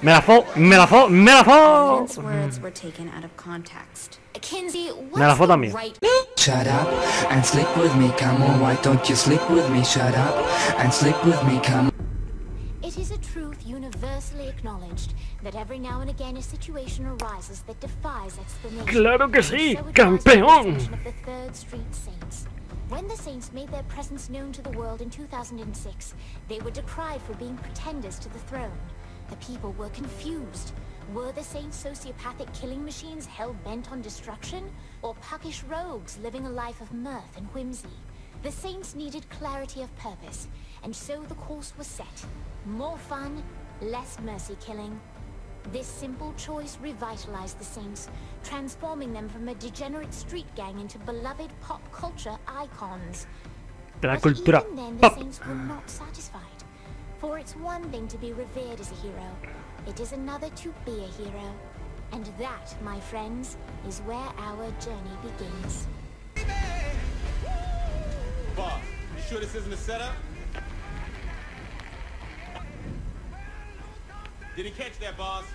Me la fo, me la fo, me la fo. Vince's words were taken out of context. Kinsey, Me la what's fo the también. right... Shut up and sleep with me, come on, why don't you sleep with me? Shut up and sleep with me, come on. It is a truth universally acknowledged that every now and again a situation arises that defies explanation. Claro que sí, So it was campeón. the ascension of the Third Street Saints. When the Saints made their presence known to the world in 2006, they were decried for being pretenders to the throne. The people were confused. Were the Saints sociopathic killing machines hell-bent on destruction? Or puckish rogues living a life of mirth and whimsy? The Saints needed clarity of purpose, and so the course was set. More fun, less mercy killing. This simple choice revitalized the Saints, transforming them from a degenerate street gang into beloved pop culture icons. De la But cultura even then, the pop. Saints were not satisfied. For it's one thing to be revered as a hero. It is another to be a hero. And that, my friends, is where our journey begins. Boss, you sure this isn't a setup? Did he catch that, boss?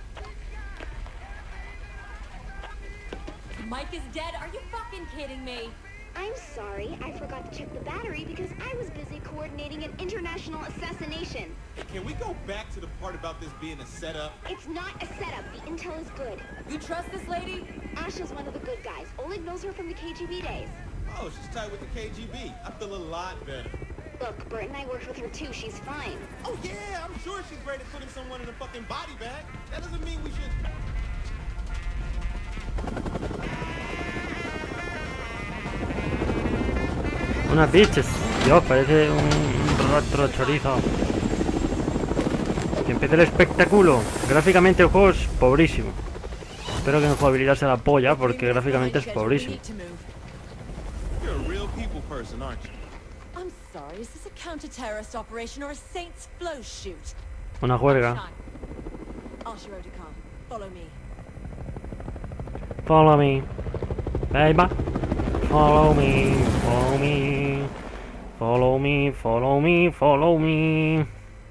Mike is dead? Are you fucking kidding me? I'm sorry, I forgot to check the battery because I was busy coordinating an international assassination. Hey, can we go back to the part about this being a setup? It's not a setup, the intel is good. You trust this lady? Asha's one of the good guys. Oleg knows her from the KGB days. Oh, she's tight with the KGB. I feel a lot better. Look, Bert and I worked with her too, she's fine. Oh yeah, I'm sure she's great at putting someone in a fucking body bag. That doesn't mean we should... Unas bitches. Dios, parece un rostro chorizo. Que empiece el espectáculo. Gráficamente el juego es pobrísimo. Espero que en jugabilidad sea la polla, porque gráficamente es pobrísimo. You're a real people person, aren't you? I'm sorry, is this a counter-terrorist operation or a Saints flow shoot? Una juerga. Asha Otakar, follow me. Follow me. Baby. Follow me, follow me. Follow me, follow me, follow me.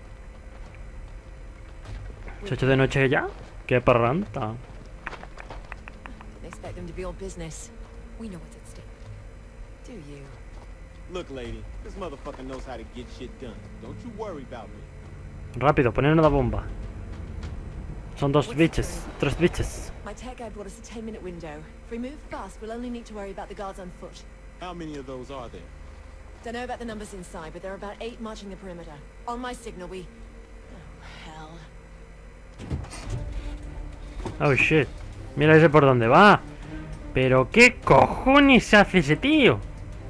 ¿Se ha hecho de noche ya? ¡Qué parranta! They expect them to be all business. We know what's at stake. Do you? Look, lady, this motherfucker knows how to get shit done. Don't you worry about me. Rápido, poner una bomba. Son dos bitches, tres bitches. My tech guy brought us a 10-minute window. If we move fast, we'll only need to worry about the guards on foot. How many of those are there? Don't know about the numbers inside, but there are about 8 marching the perimeter. On my signal, we... Oh, hell. Oh shit. Mira ese por dónde va. Pero qué cojones hace ese tío.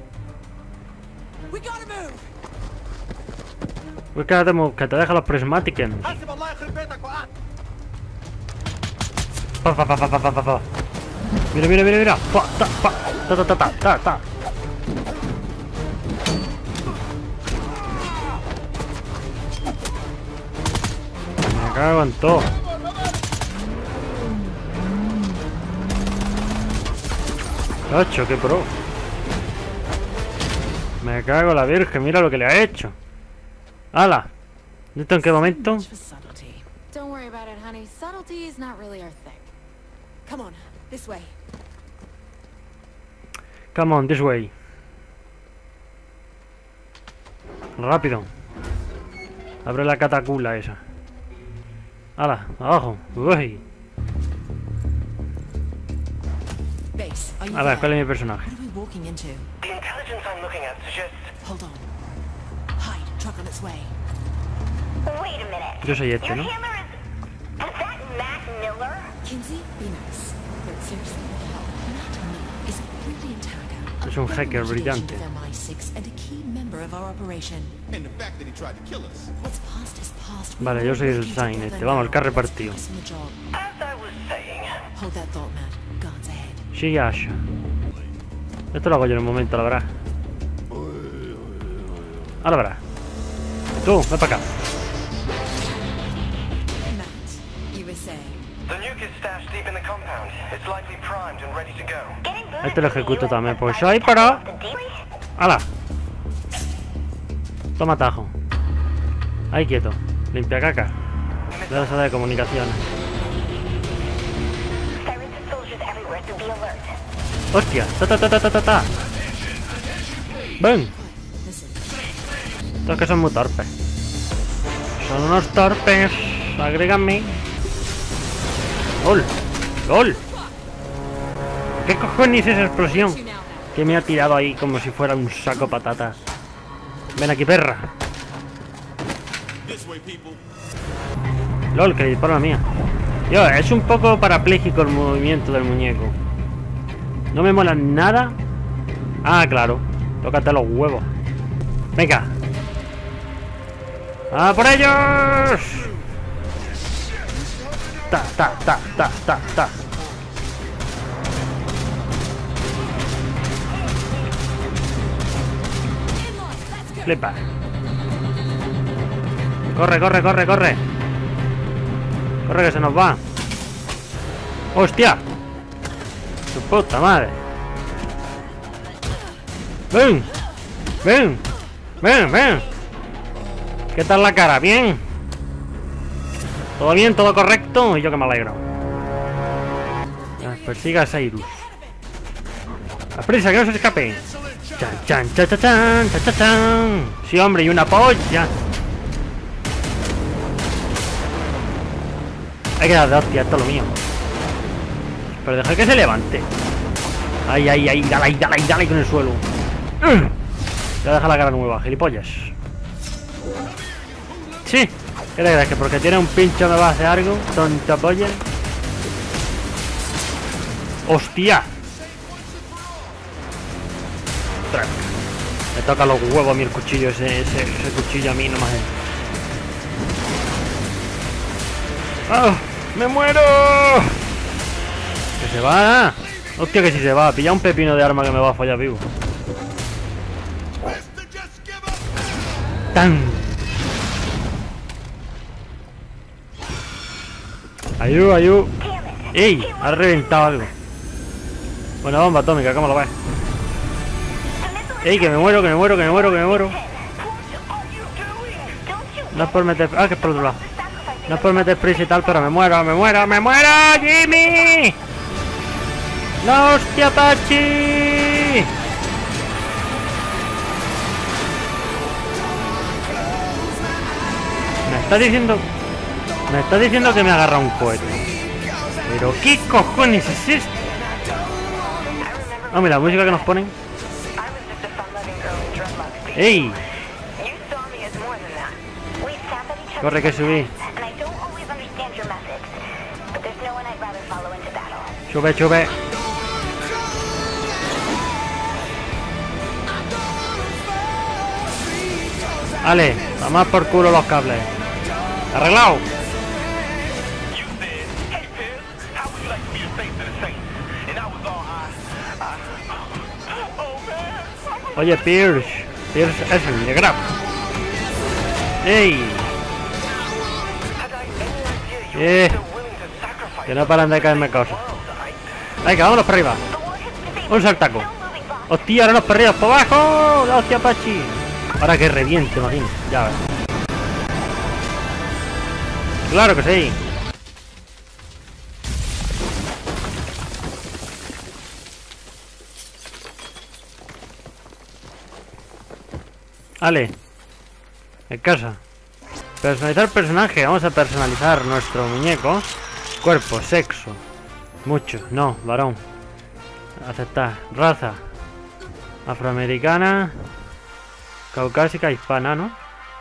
We gotta move! Pues que te deja los prismáticos. Pa, pa, pa, pa, pa, pa, pa. Mira, mira, mira, mira. Pa, ta, pa, ta, ta, ta, ta, ta, ta. Me cago en todo. Ocho, qué pro. Me cago en la virgen, mira lo que le ha hecho. ¡Hala! ¿Esto en qué momento? Don't worry about it, honey. Subtlety is not really our thing. Come on, this way. Come on, this way. Rápido. Abre la catacula esa. ¡Hala! ¡Abajo! ¡Uy! Base, are you A ver, there? ¿cuál es mi personaje? What are we walking into? The intelligence I'm looking at suggests... Hold on. Hide, truck on its way. Wait a minute. Yo soy este, ¿no? Is that Matt Miller? Kinsey, be nice. But seriously, Matt Miller is a brilliant hacker. Es un hacker brillante. Of MI6 and a key member of our operation. And the fact that he tried to kill us. What's past is past. Vale, yo soy el Saint este. Vamos, el que ha repartido. As I was saying... Hold that thought, Matt. Guards ahead. Sigue Asha. Esto lo hago yo en un momento, la verdad. Ahora verás. Tú, ven para acá. Matt, you were saying. The nuke is stashed deep in the compound. It's likely primed and ready to go. Este lo ejecuto también. Pues ahí para. ¡Hala! Toma tajo. Ahí quieto. Limpia caca. de la sala de comunicaciones. ¡Hostia! ¡Ta! ¡Ven! Estos que son muy torpes. Son unos torpes. Agrégame. ¡Gol! ¡Gol! ¿Qué cojones es esa explosión? Que me ha tirado ahí como si fuera un saco de patatas. Ven aquí, perra. LOL, que le disparo a la mía. Yo, es un poco parapléjico el movimiento del muñeco. No me mola nada. Ah, claro. Tócate los huevos. Venga. ¡A por ellos! Ta. Flipa. Corre. Corre que se nos va. ¡Hostia! ¡Su puta madre! ¡Ven! ¿Qué tal la cara? ¿Bien? ¿Todo bien? ¿Todo correcto? Y yo que me alegro. Persiga a Cyrus. ¡A prisa, que no se escape! ¡Chan! Sí, hombre, y una polla. Hay que dar de hostia, esto es lo mío. Pero deja que se levante. Ay, dale con el suelo. Ya deja la cara nueva, gilipollas. Sí. ¿Qué te crees? ¿Que porque tiene un pincho me va a hacer algo? Tonta polla. ¡Hostia! Track. Me toca los huevos a mí el cuchillo, ese cuchillo a mí nomás. ¡Ah! ¡Me muero! ¡Que se va! ¡Hostia, que si se va! Pilla un pepino de arma que me va a follar vivo. ¡Tan! ¡Ayú! ¡Ey! Ha reventado algo. Buena bomba atómica, ¿cómo lo ves? ¡Ey! Que me muero. No es por meter... Ah, que es por otro lado. No es por meter prisa y tal, pero me muero, Jimmy. ¡La hostia, Pachi! Me está diciendo que me agarra un cohete. Pero ¿qué cojones es esto? Ah, mira, la música que nos ponen. ¡Ey! Corre, que subí. Sube. Vale, a más por culo los cables. ¡Arreglado! Oye, Pierce es el de Grab. ¡Ey! Que no paran de caerme cosas. Venga, vámonos para arriba. Un saltaco. Hostia, ahora nos para arriba, para abajo. La hostia, Pachi. Ahora que reviente, imagino. Ya ves. Claro que sí. Vale. En casa. Personalizar personaje. Vamos a personalizar nuestro muñeco. Cuerpo, sexo. Mucho. No, varón. Aceptar. Raza. Afroamericana. Caucásica, hispana, ¿no?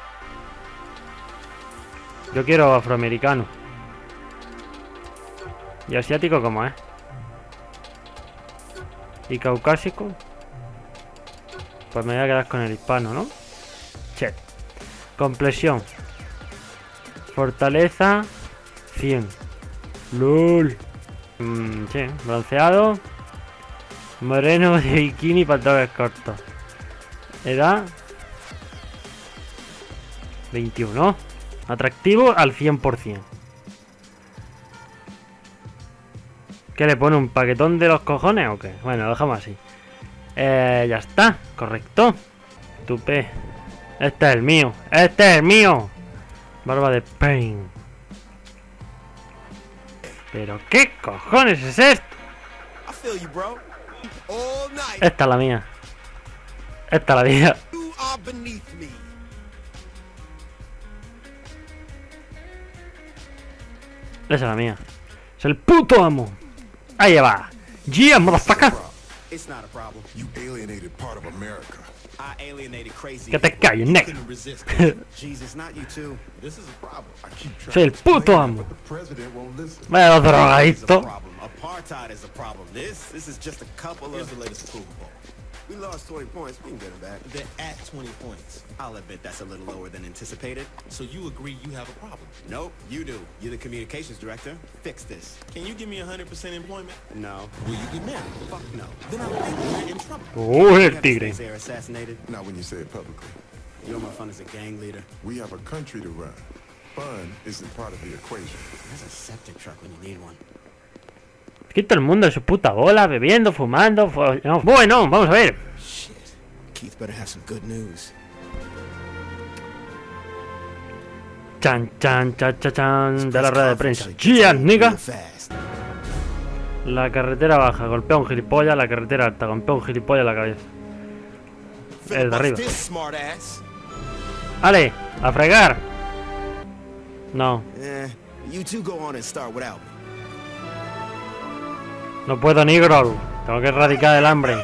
Yo quiero afroamericano. ¿Y asiático cómo es? ¿Y caucásico? Pues me voy a quedar con el hispano, ¿no? Che. Complexión. Fortaleza 100. LOL. Sí, bronceado. Moreno de bikini, pantalones cortos. Edad 21. Atractivo al 100%. ¿Qué le pone? ¿Un paquetón de los cojones o qué? Bueno, lo dejamos así. Ya está, correcto. Tupé. Este es el mío. Barba de Pain. ¿Pero qué cojones es esto? I feel you, bro. All night. Esta es la mía. Esta es la mía. You are beneath me. Esa es la mía. Es el puto amo. Ahí va. Yeah, motherfucker. It's not a problem. You alienated part of America. I alienated crazy. Que te calles, negro. Couldn't resist. Jesus, not you too. This is a problem. I keep trying Soy el to puto explain, amo. but the president won't listen. Vaya This is a drogadicto. problem. Apartheid is a problem. This is just a couple of the latest approval ball. We lost 20 points. We can get them back. They're at 20 points. I'll admit that's a little lower than anticipated. So you agree you have a problem? Nope, you do. You're the communications director. Fix this. Can you give me 100% employment? No. Will you get married? Fuck no. Then I think we're in trouble. El tigre. They're assassinated. Not when you say it publicly. You're my fun as a gang leader. We have a country to run. Fun isn't part of the equation. There's a septic truck when you need one. Aquí todo el mundo en su puta bola, bebiendo, fumando. No. Bueno, vamos a ver. Shit. Keith better have some good news. Chan, chan, chan, chan, chan. De la rueda de prensa. Yeah, nigga. Fast. La carretera baja, golpea a un gilipollas. La carretera alta, golpea a un gilipollas en la cabeza. El de arriba. This smart ass. Ale, a fregar. No, You two go on and start without me. no puedo, Nigrol. Tengo que erradicar el hambre.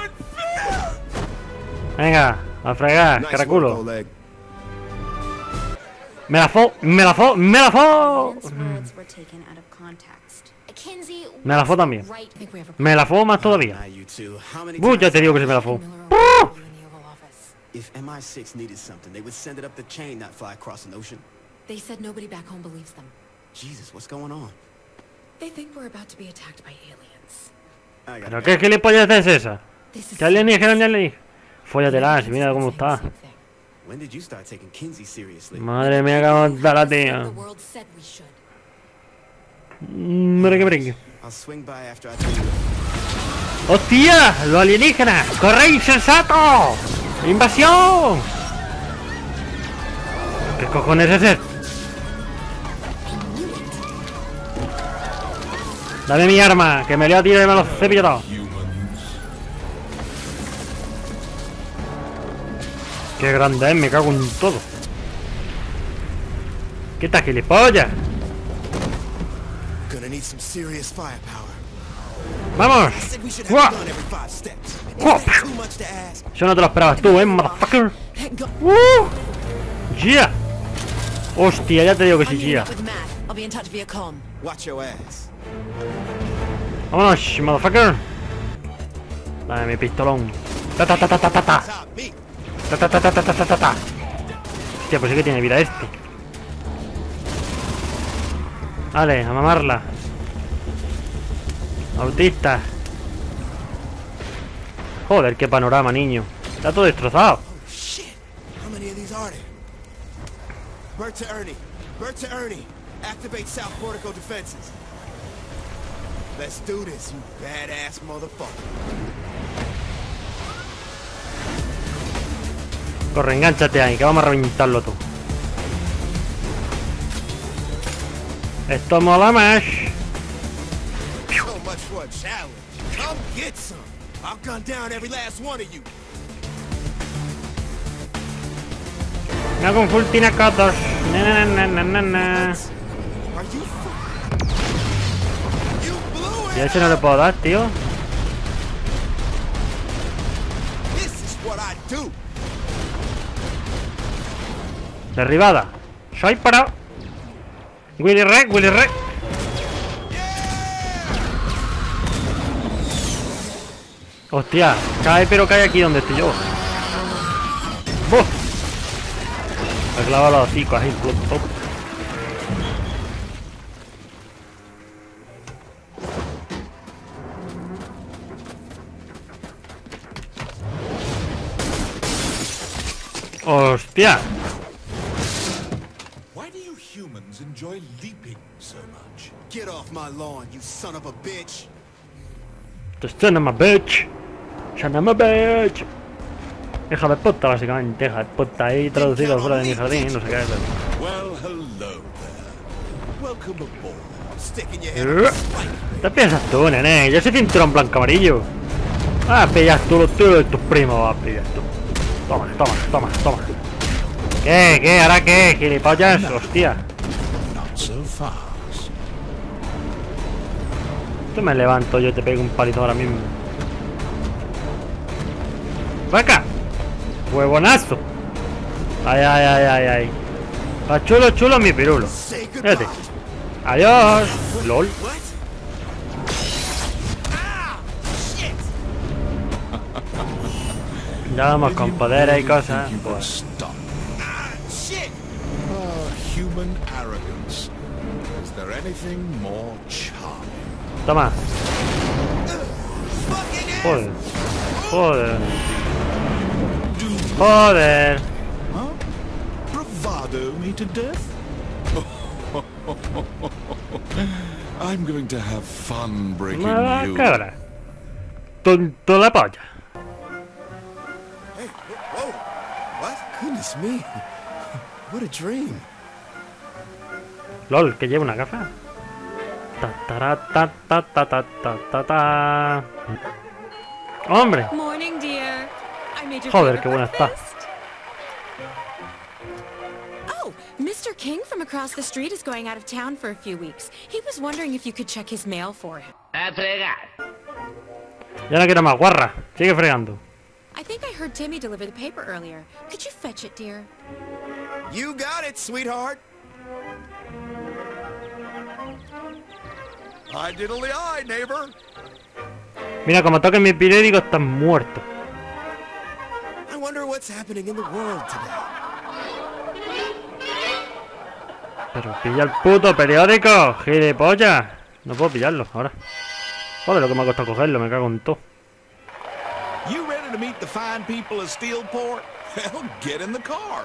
Venga, a fregar, Nice caraculo. work, Oleg. Me la fo, me la fo, me la fo. Vince's words were taken out of context. Kinsey, Me la fo también. right. I think we have a Me la fo más todavía. Now you two. How many Ya times te digo que se me la fo. Miller over you in the Oval Office. if MI6 needed something, they would send it up the chain, not fly across an ocean? They said nobody back home believes them. Jesus, what's going on? They think we're about to be attacked by aliens. I ¿Pero got qué gilipollas es esa? This is ¿Qué alienígena ni alienígena? Fóllatela, si mira cómo está. When did you start taking Kinsey seriously? Madre mía, cómo está la tía. The world said we should. Merengue, merengue. I'll swing by after I tell you. ¡Hostia! ¡Los alienígenas! ¡Corre, insensato! ¡Invasión! ¿Qué cojones es esto? Dame mi arma, que me leo a tiro y me los cepillo todo. Qué grande es, me cago en todo. ¿Qué tal, gilipollas? Gonna need some serious firepower. ¡Vamos! I said we should ¡Guau! have it done every 5 steps. Guau. Is that too much to ask? Eso no te lo esperabas tú, motherfucker. ¡Yeah! Hostia, ya te digo que sí, I'm meeting yeah. up with Matt. I'll be in touch via comm. Watch your ass. Vámonos, motherfucker. Dame mi pistolón. Ta ta ta ta ta ta ta. Top me. Ta ta ta ta ta ta ta ta ta. Hostia, pues sí que tiene vida este. Vale, a mamarla. Autista. Joder, qué panorama, niño. Está todo destrozado. Oh shit. How many of these are there? Bert to Ernie. Bert to Ernie. Activate South Portico defenses. Let's do this, you badass motherfucker. Corre, engánchate ahí, que vamos a reventarlo tú. Esto mola más. So much for a challenge. Come get some. I'll gun down every last one of you. Me hago un full tinacotos. Na, na, na, na, na. Are you You blew Y a it. ese no le puedo dar, tío. This is what I do. Derribada. Soy para. Willy Rec, Willy Rec. Hostia, cae, pero cae aquí donde estoy yo. ¡Buf! Me clava los hocicos ahí, plop, plop. ¡Hostia! Why do you humans enjoy leaping so much? Get off my lawn, you son of a bitch. The son of a bitch. Son of a bitch. Hija de puta, básicamente. Hija de puta. Ahí traducido fuera de mi jardín. No sé qué es. Well, hello there. Welcome ¿Qué piensas tú, nene? Yo soy cinturón blanco amarillo. Ah, pillas tú los tuyos de tus primos, vas a pillar tú. Toma, toma, toma, toma. ¿Qué? ¿Ahora qué? ¿Gilipollas? Hostia. Tú me levanto, yo te pego un palito ahora mismo. ¡Vaca! ¡Huevonazo! Ay, ay, ay, ay, ay. Está chulo, chulo mi pirulo. Fíjate. Adiós. LOL. Ya vamos con poderes y cosas. Pues. Toma. Joder. Joder. Joder. Bravado me to death? I'm going to have fun breaking you. Cabra. Tonto la polla. Hey, whoa. What? Goodness me. What a dream. LOL, que lleva una gafa. Ta. Hombre. Morning, dear. I made your Joder, favorite qué buena está. breakfast. Oh, Mr. King from across the street is going out of town for a few weeks. He was wondering if you could check his mail for him. Ya no quiero más guarra. Sigue fregando. I think I heard Timmy deliver the paper earlier. Could you fetch it, dear? You got it, sweetheart. I diddly eye, neighbor. Mira, como toques mi periódico, estás muerto. I wonder what's happening in the world today. Pero pilla el puto periódico, gilipollas. No puedo pillarlo ahora. Joder, lo que me ha costado cogerlo, me cago en todo. You ready to meet the fine people of Steelport? Well, get in the car.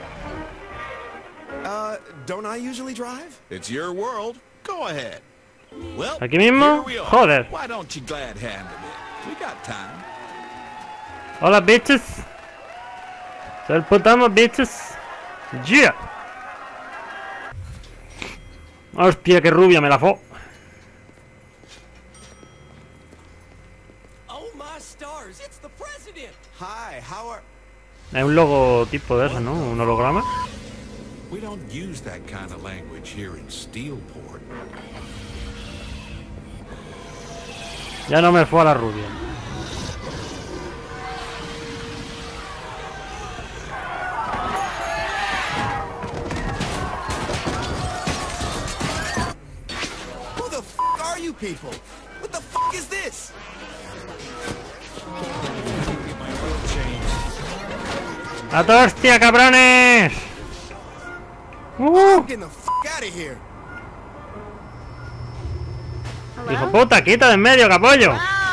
Don't I usually drive? It's your world. Go ahead. Well, ¿Aquí mismo? here we are. Joder. Why don't you glad hand it? We got time. Hola, bitches. Salputamos, bitches. Yeah. Hostia, qué rubia me la fo. Oh my stars, it's the president. Hi, how are... Es un logotipo de eso, ¿no? Un holograma. We don't use that kind of language here in Steelport. Ya no me fue a la rubia. Who the f are you people? What the f is this? ¡A tu hostia, cabrones! I'm getting the f out of here. Hijo puta, quita de en medio, capollo.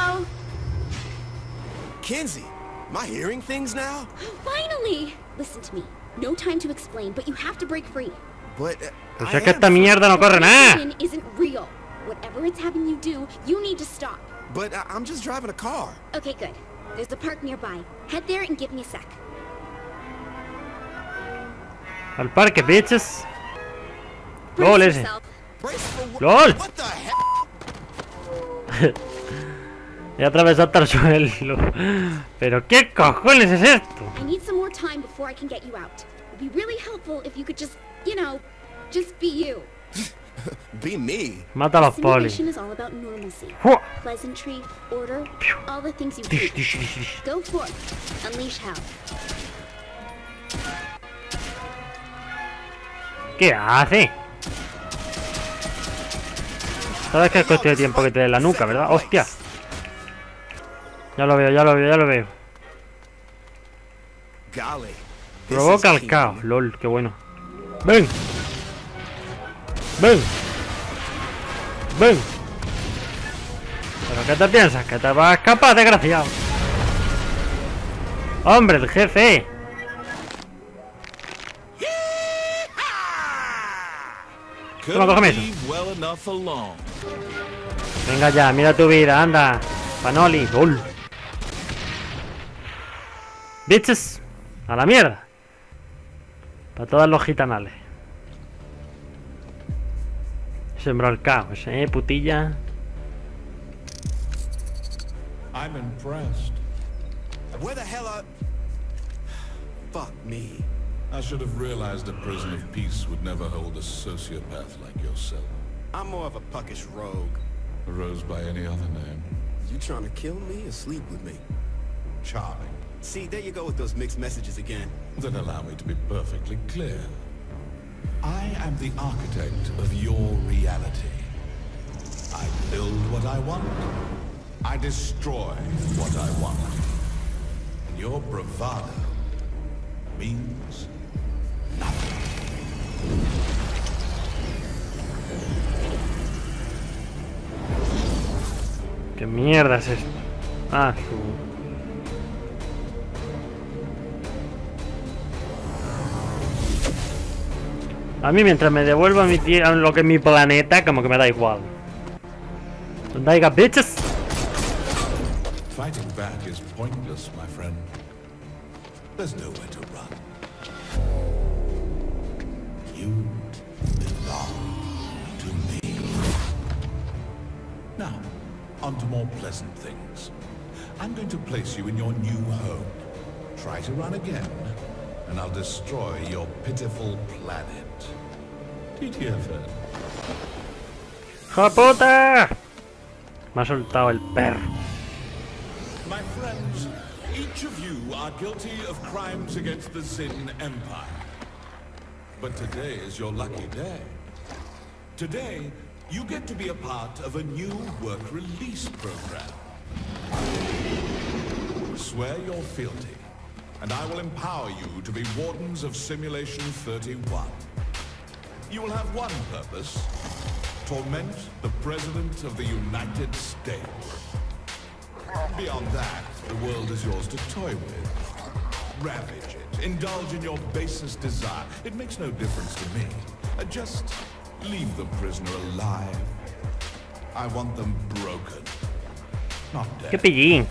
Kenzie, am I hearing things now? Finally! Listen to me. No time to explain, but you have to break free. But Pues es que esta mierda no corre nada. This isn't real. Whatever it's having you do, you need to stop. But I'm just driving a car. Okay, good. There's a park nearby. Head there and give me a sec. Al parque, bitches. Brace LOL ese. yourself. LOL. What the hell? He atravesado hasta el suelo. Pero qué cojones es esto. I need some more time before I can get you out. It'd be really helpful if you could just, you know, just be you. Be me. Mata a los polis. Simulation is all about normalcy. Fua. Pleasantry, order, all the things you hate. Go forth. Unleash hell. ¿Qué hace? Sabes que es cuestión de tiempo que te dé la nuca, ¿verdad? ¡Hostia! Ya lo veo, ya lo veo, ya lo veo. Golly. Provoca el caos. LOL, qué bueno. ¡Ven! ¡Ven! ¡Ven! ¿Pero qué te piensas? ¿Que te vas a escapar, desgraciado? ¡Hombre, el jefe! Toma, cógeme eso. Venga ya, mira tu vida, anda. Panoli, LOL. Bitches, a la mierda. Para todos los gitanales. Sembró el caos, putilla. I'm impressed. Where the hell are... Fuck me. I should have realized a prison of peace would never hold a sociopath like yourself. I'm more of a puckish rogue. A rose by any other name. You trying to kill me or sleep with me? Charming. See, there you go with those mixed messages again. Then allow me to be perfectly clear. I am the architect of your reality. I build what I want. I destroy what I want. And your bravado means nothing. ¿Qué mierda es esto? Ah, A mí mientras me devuelva lo que es mi planeta, como que me da igual. ¿Dónde hay bitches? Fighting back is pointless, my friend. There's nowhere to run. You belong to me. Now, on to more pleasant things. I'm going to place you in your new home. Try to run again, and I'll destroy your pitiful planet. TTFN. ¡Hijo puta! Me ha soltado el perro. My friends, each of you are guilty of crimes against the Zin Empire. But today is your lucky day. Today, you get to be a part of a new work release program. Swear your fealty, and I will empower you to be Wardens of Simulation 31. You will have one purpose: torment the President of the United States. Beyond that, the world is yours to toy with. Ravage it, indulge in your basest desire. It makes no difference to me. Just leave the prisoner alive. I want them broken, not dead. ¡Qué pillín!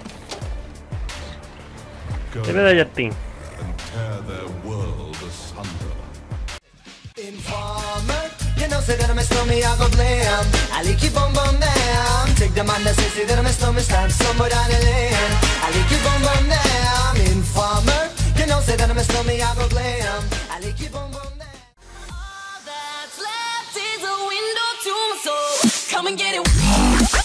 ¿Qué me da ya a ti? And tear their world asunder. Informer, you know, say that I'm a stormy, I go blam. I like you boom boom down. Take the man that say that I'm a stormy, stamp somewhere down the lane. I like you boom boom down. Informer, you know, say that I'm a stormy, I go blam. I like you boom boom down. All that's left is a window to my soul. Come and get it.